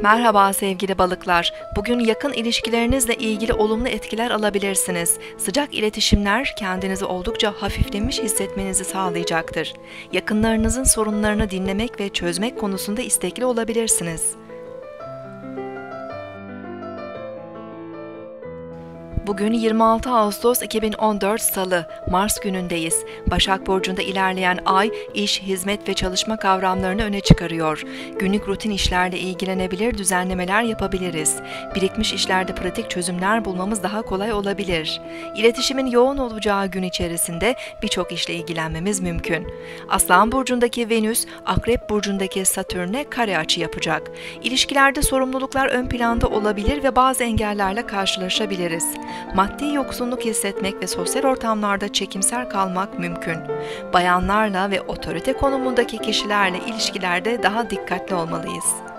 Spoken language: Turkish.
Merhaba sevgili balıklar. Bugün yakın ilişkilerinizle ilgili olumlu etkiler alabilirsiniz. Sıcak iletişimler kendinizi oldukça hafiflemiş hissetmenizi sağlayacaktır. Yakınlarınızın sorunlarını dinlemek ve çözmek konusunda istekli olabilirsiniz. Bugün 26 Ağustos 2014 Salı, Mars günündeyiz. Başak Burcu'nda ilerleyen ay, iş, hizmet ve çalışma kavramlarını öne çıkarıyor. Günlük rutin işlerle ilgilenebilir, düzenlemeler yapabiliriz. Birikmiş işlerde pratik çözümler bulmamız daha kolay olabilir. İletişimin yoğun olacağı gün içerisinde birçok işle ilgilenmemiz mümkün. Aslan Burcu'ndaki Venüs, Akrep Burcu'ndaki Satürn'e kare açı yapacak. İlişkilerde sorumluluklar ön planda olabilir ve bazı engellerle karşılaşabiliriz. Maddi yoksunluk hissetmek ve sosyal ortamlarda çekimser kalmak mümkün. Bayanlarla ve otorite konumundaki kişilerle ilişkilerde daha dikkatli olmalıyız.